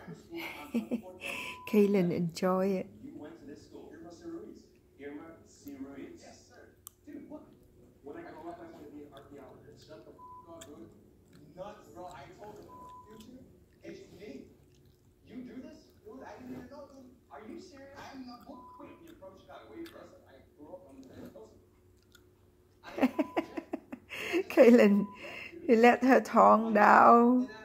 Kaylin enjoy it. You went to this school. Irma Ciruiz. Irma Ciruiz. Yes, sir. Dude, look. When I grow up, I want to be an archaeologist. Shut the f up, dude. Nuts, bro. I told him. Future? It's me. You do this? Dude, I didn't even know, dude. Are you serious? I'm not. Wait, the approach got away from us. I grew up on the coast. Kaylin, he let her tongue down.